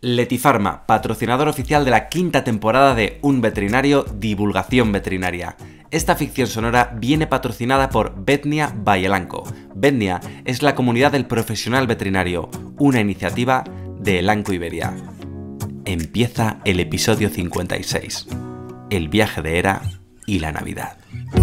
Letifarma, patrocinador oficial de la quinta temporada de Un Veterinario, Divulgación Veterinaria. Esta ficción sonora viene patrocinada por Vetnia by Elanco. Vetnia es la comunidad del profesional veterinario, una iniciativa de Elanco Iberia. Empieza el episodio 56, el viaje de Hera y la Navidad.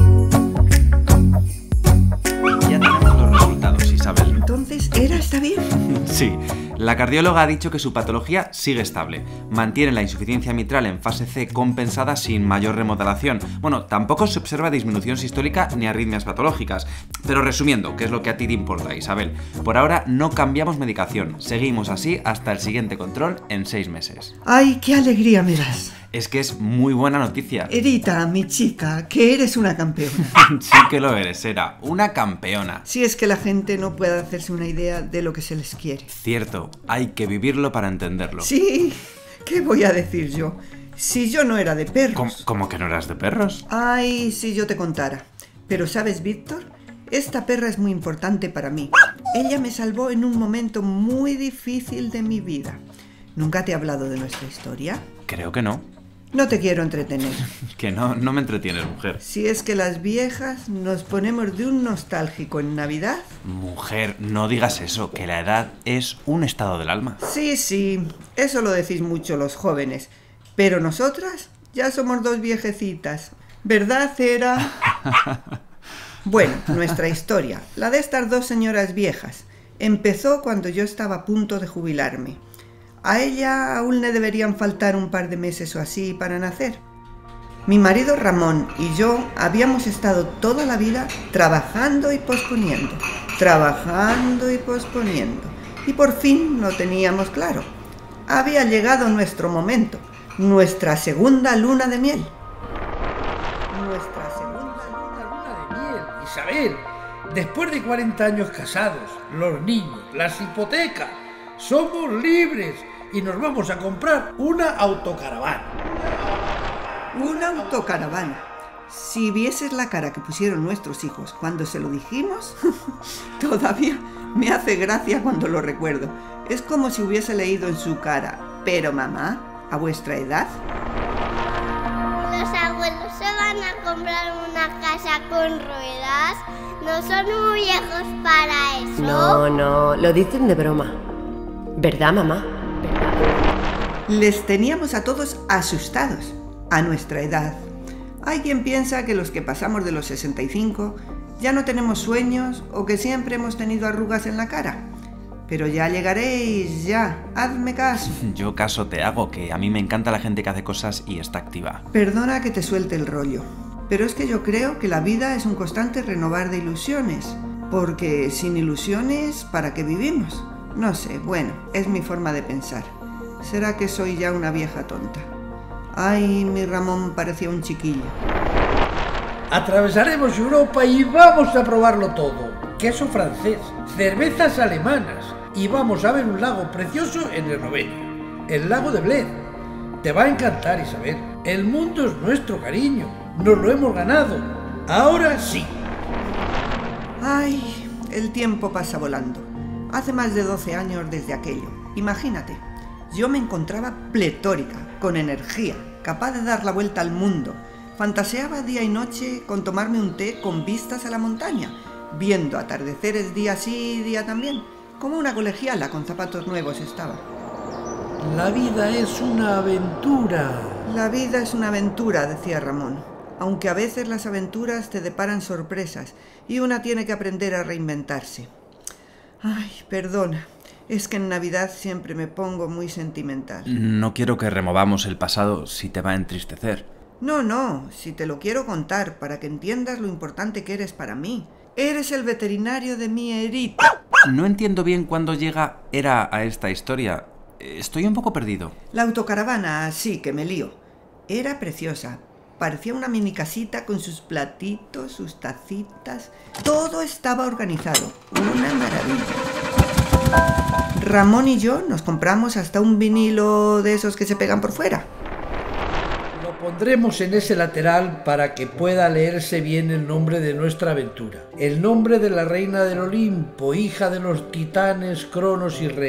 Ya tenemos los resultados, Isabel. Entonces, ¿Hera está bien? Sí, la cardióloga ha dicho que su patología sigue estable. Mantiene la insuficiencia mitral en fase C compensada sin mayor remodelación. Bueno, tampoco se observa disminución sistólica ni arritmias patológicas. Pero resumiendo, ¿qué es lo que a ti te importa, Isabel? Por ahora no cambiamos medicación. Seguimos así hasta el siguiente control en 6 meses. ¡Ay, qué alegría me das! Es que es muy buena noticia. Herita, mi chica, que eres una campeona. Sí que lo eres, Hera, una campeona. Si es que la gente no puede hacerse una idea de lo que se les quiere. Cierto, hay que vivirlo para entenderlo. Sí, ¿qué voy a decir yo? Si yo no era de perros. ¿Cómo que no eras de perros? Ay, si yo te contara. Pero ¿sabes, Víctor? Esta perra es muy importante para mí. Ella me salvó en un momento muy difícil de mi vida. ¿Nunca te he hablado de nuestra historia? Creo que no. No te quiero entretener. Que no me entretienes, mujer. Si es que las viejas nos ponemos de un nostálgico en Navidad. Mujer, no digas eso, que la edad es un estado del alma. Sí, eso lo decís mucho los jóvenes. Pero nosotras ya somos dos viejecitas. ¿Verdad, Hera? Bueno, nuestra historia, la de estas dos señoras viejas, empezó cuando yo estaba a punto de jubilarme. A ella aún le deberían faltar un par de meses o así para nacer. Mi marido Ramón y yo habíamos estado toda la vida trabajando y posponiendo. Y por fin lo teníamos claro. Había llegado nuestro momento, nuestra segunda luna de miel. Isabel, después de 40 años casados, los niños, las hipotecas, somos libres y nos vamos a comprar una autocaravana. Una autocaravana. Si vieses la cara que pusieron nuestros hijos cuando se lo dijimos, todavía me hace gracia cuando lo recuerdo. Es como si hubiese leído en su cara, pero mamá, ¿a vuestra edad? ¿Los abuelos se van a comprar una casa con ruedas? ¿No son muy viejos para eso? No, lo dicen de broma. ¿Verdad, mamá? Les teníamos a todos asustados, a nuestra edad. Hay quien piensa que los que pasamos de los 65 ya no tenemos sueños o que siempre hemos tenido arrugas en la cara. Pero ya llegaréis, ya, hazme caso. Yo caso te hago, que a mí me encanta la gente que hace cosas y está activa. Perdona que te suelte el rollo, pero es que yo creo que la vida es un constante renovar de ilusiones, porque sin ilusiones, ¿para qué vivimos? No sé, bueno, es mi forma de pensar. ¿Será que soy ya una vieja tonta? Ay, mi Ramón parecía un chiquillo. Atravesaremos Europa y vamos a probarlo todo. Queso francés, cervezas alemanas y vamos a ver un lago precioso en Eslovenia, el lago de Bled. Te va a encantar, Isabel. El mundo es nuestro, cariño. Nos lo hemos ganado. Ahora sí. Ay, el tiempo pasa volando. Hace más de 12 años desde aquello. Imagínate, yo me encontraba pletórica, con energía, capaz de dar la vuelta al mundo. Fantaseaba día y noche con tomarme un té con vistas a la montaña, viendo atardeceres día sí y día también, como una colegiala con zapatos nuevos estaba. La vida es una aventura. La vida es una aventura, decía Ramón, aunque a veces las aventuras te deparan sorpresas y una tiene que aprender a reinventarse. Ay, perdona, es que en Navidad siempre me pongo muy sentimental. No quiero que removamos el pasado si te va a entristecer. No, si te lo quiero contar para que entiendas lo importante que eres para mí. Eres el veterinario de mi Herita. No entiendo bien cuándo llega Hera a esta historia. Estoy un poco perdido. La autocaravana, sí, que me lío. Era preciosa. Parecía una mini casita con sus platitos, sus tacitas. Todo estaba organizado. Una maravilla. Ramón y yo nos compramos hasta un vinilo de esos que se pegan por fuera. Lo pondremos en ese lateral para que pueda leerse bien el nombre de nuestra aventura. El nombre de la reina del Olimpo, hija de los titanes Cronos y Rea.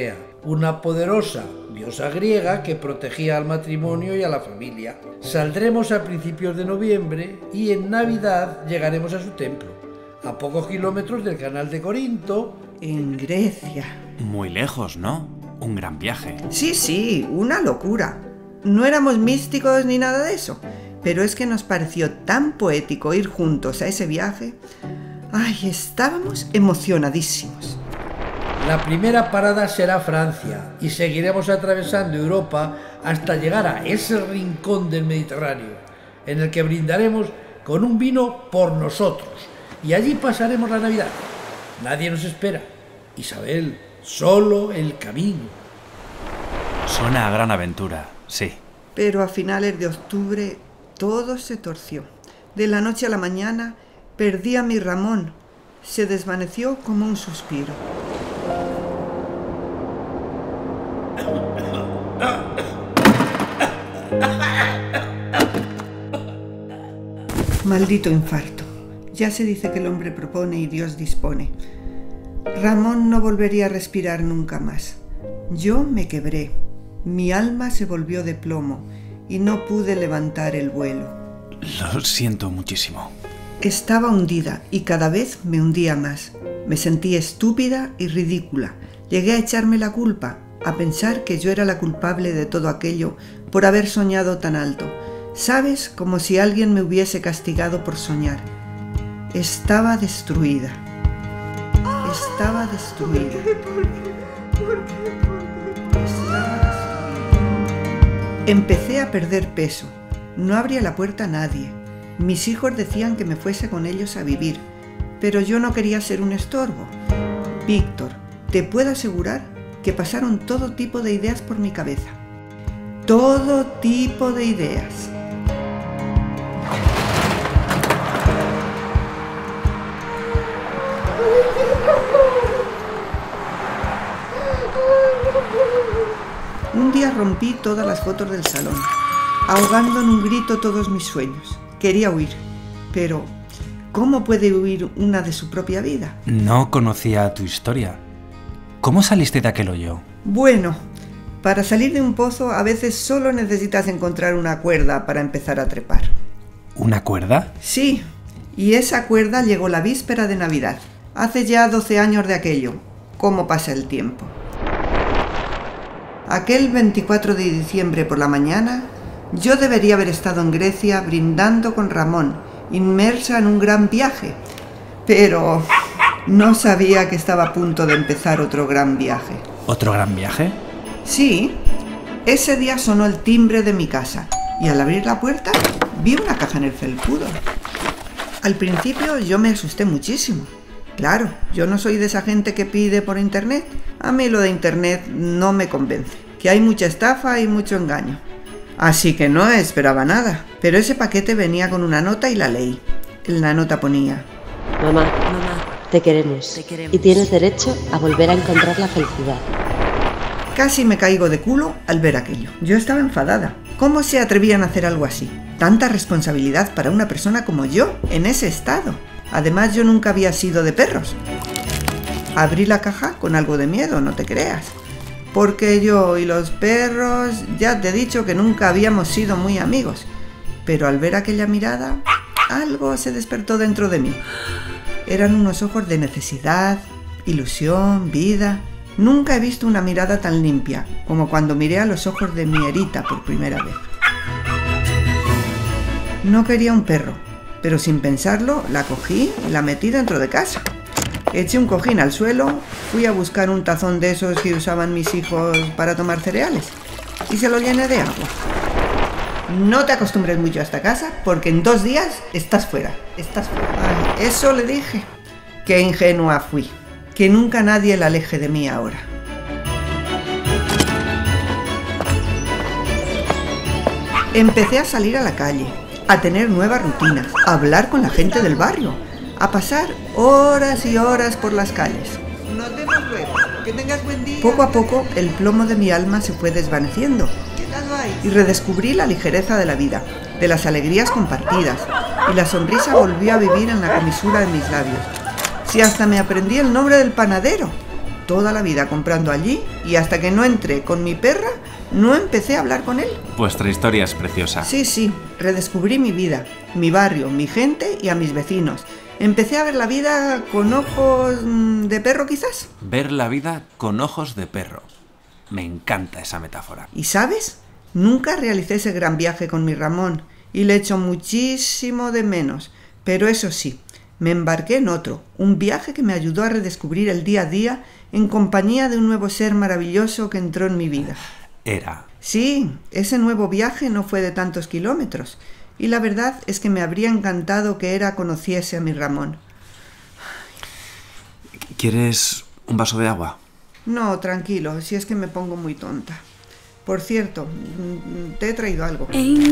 una poderosa diosa griega que protegía al matrimonio y a la familia. Saldremos a principios de noviembre y en Navidad llegaremos a su templo, a pocos kilómetros del canal de Corinto. En Grecia. Muy lejos, ¿no? Un gran viaje. Sí, una locura. No éramos místicos ni nada de eso, pero es que nos pareció tan poético ir juntos a ese viaje. Ay, estábamos emocionadísimos. La primera parada será Francia y seguiremos atravesando Europa hasta llegar a ese rincón del Mediterráneo, en el que brindaremos con un vino por nosotros, y allí pasaremos la Navidad. Nadie nos espera. Isabel, solo el camino. Suena a gran aventura, sí. Pero a finales de octubre todo se torció. De la noche a la mañana perdí a mi Ramón. Se desvaneció como un suspiro. Maldito infarto. Ya se dice que el hombre propone y Dios dispone. Ramón no volvería a respirar nunca más. Yo me quebré. Mi alma se volvió de plomo y no pude levantar el vuelo. Lo siento muchísimo. Estaba hundida y cada vez me hundía más. Me sentí estúpida y ridícula. Llegué a echarme la culpa, a pensar que yo era la culpable de todo aquello por haber soñado tan alto. ¿Sabes? Como si alguien me hubiese castigado por soñar. Estaba destruida. Estaba destruida. Empecé a perder peso. No abría la puerta a nadie. Mis hijos decían que me fuese con ellos a vivir, pero yo no quería ser un estorbo. Víctor, te puedo asegurar que pasaron todo tipo de ideas por mi cabeza. Todo tipo de ideas. Un día rompí todas las fotos del salón, ahogando en un grito todos mis sueños. Quería huir, pero ¿cómo puede huir una de su propia vida? No conocía tu historia. ¿Cómo saliste de aquel hoyo? Bueno, para salir de un pozo a veces solo necesitas encontrar una cuerda para empezar a trepar. ¿Una cuerda? Sí, y esa cuerda llegó la víspera de Navidad. Hace ya 12 años de aquello. ¿Cómo pasa el tiempo? Aquel 24 de diciembre por la mañana, yo debería haber estado en Grecia brindando con Ramón, inmersa en un gran viaje, pero no sabía que estaba a punto de empezar otro gran viaje. ¿Otro gran viaje? Sí, ese día sonó el timbre de mi casa y al abrir la puerta vi una caja en el felpudo. Al principio yo me asusté muchísimo. Claro, yo no soy de esa gente que pide por internet. A mí lo de internet no me convence, que hay mucha estafa y mucho engaño. Así que no esperaba nada, pero ese paquete venía con una nota y la leí. En la nota ponía: Mamá, te queremos y tienes derecho a volver a encontrar la felicidad. Casi me caigo de culo al ver aquello. Yo estaba enfadada. ¿Cómo se atrevían a hacer algo así? Tanta responsabilidad para una persona como yo, en ese estado. Además, yo nunca había sido de perros. Abrí la caja con algo de miedo, no te creas. Porque yo y los perros, ya te he dicho que nunca habíamos sido muy amigos. Pero al ver aquella mirada, algo se despertó dentro de mí. Eran unos ojos de necesidad, ilusión, vida. Nunca he visto una mirada tan limpia como cuando miré a los ojos de mi Erita por primera vez. No quería un perro, pero sin pensarlo la cogí y la metí dentro de casa. Eché un cojín al suelo, fui a buscar un tazón de esos que usaban mis hijos para tomar cereales y se lo llené de agua. No te acostumbres mucho a esta casa porque en 2 días estás fuera. Ay, eso le dije. Qué ingenua fui. Que nunca nadie la aleje de mí ahora. Empecé a salir a la calle, a tener nuevas rutinas, a hablar con la gente del barrio, a pasar horas y horas por las calles. Nos vemos luego. Que tengas buen día. Poco a poco el plomo de mi alma se fue desvaneciendo y redescubrí la ligereza de la vida, de las alegrías compartidas, y la sonrisa volvió a vivir en la comisura de mis labios. Si hasta me aprendí el nombre del panadero. toda la vida comprando allí y hasta que no entré con mi perra, no empecé a hablar con él. Vuestra historia es preciosa. Sí, redescubrí mi vida, mi barrio, mi gente y a mis vecinos. Empecé a ver la vida con ojos de perro, quizás. Ver la vida con ojos de perro. Me encanta esa metáfora. ¿Y sabes? Nunca realicé ese gran viaje con mi Ramón y le echo muchísimo de menos. Pero eso sí, me embarqué en otro, un viaje que me ayudó a redescubrir el día a día en compañía de un nuevo ser maravilloso que entró en mi vida. Era. Sí, ese nuevo viaje no fue de tantos kilómetros. Y la verdad es que me habría encantado que Era conociese a mi Ramón. ¿Quieres un vaso de agua? No, tranquilo, si es que me pongo muy tonta. Por cierto, te he traído algo.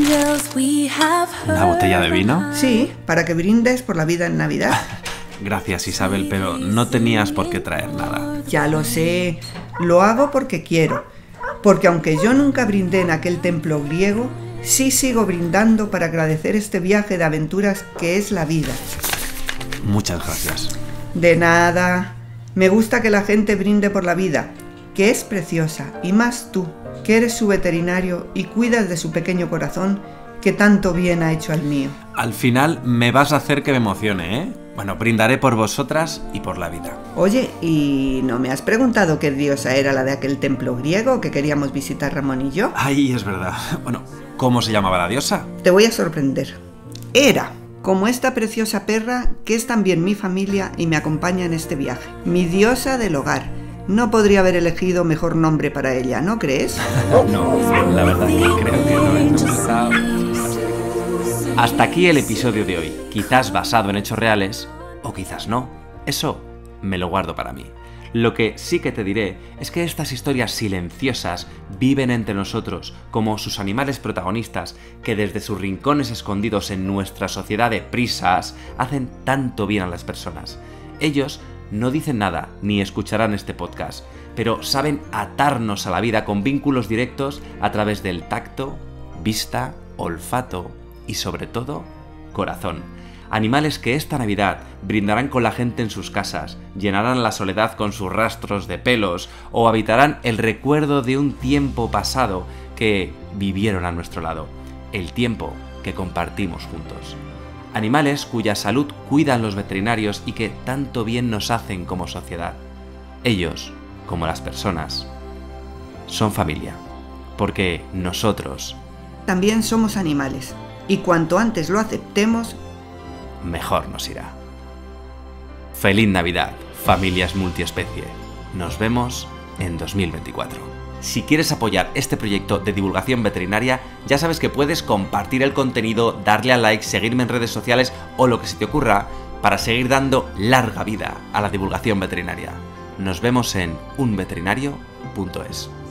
¿Una botella de vino? Sí, para que brindes por la vida en Navidad. Gracias, Isabel, pero no tenías por qué traer nada. Ya lo sé, lo hago porque quiero. Porque aunque yo nunca brindé en aquel templo griego, sí sigo brindando para agradecer este viaje de aventuras que es la vida. Muchas gracias. De nada. Me gusta que la gente brinde por la vida, que es preciosa, y más tú, que eres su veterinario y cuidas de su pequeño corazón que tanto bien ha hecho al mío. Al final me vas a hacer que me emocione, ¿eh? Bueno, brindaré por vosotras y por la vida. Oye, ¿y no me has preguntado qué diosa era la de aquel templo griego que queríamos visitar Ramón y yo? Ay, es verdad. Bueno, ¿cómo se llamaba la diosa? Te voy a sorprender. Era, como esta preciosa perra que es también mi familia y me acompaña en este viaje. Mi diosa del hogar. No podría haber elegido mejor nombre para ella, ¿no crees? No, la verdad que creo que no he empezado. Hasta aquí el episodio de hoy. Quizás basado en hechos reales, o quizás no. Eso me lo guardo para mí. Lo que sí que te diré es que estas historias silenciosas viven entre nosotros como sus animales protagonistas que desde sus rincones escondidos en nuestra sociedad de prisas hacen tanto bien a las personas. Ellos no dicen nada ni escucharán este podcast, pero saben atarnos a la vida con vínculos directos a través del tacto, vista, olfato y sobre todo, corazón. Animales que esta Navidad brindarán con la gente en sus casas, llenarán la soledad con sus rastros de pelos o habitarán el recuerdo de un tiempo pasado que vivieron a nuestro lado, el tiempo que compartimos juntos. Animales cuya salud cuidan los veterinarios y que tanto bien nos hacen como sociedad. Ellos, como las personas, son familia, porque nosotros también somos animales, y cuanto antes lo aceptemos, mejor nos irá. Feliz Navidad, familias multiespecie. Nos vemos en 2024. Si quieres apoyar este proyecto de divulgación veterinaria, ya sabes que puedes compartir el contenido, darle a like, seguirme en redes sociales o lo que se te ocurra para seguir dando larga vida a la divulgación veterinaria. Nos vemos en unveterinario.es.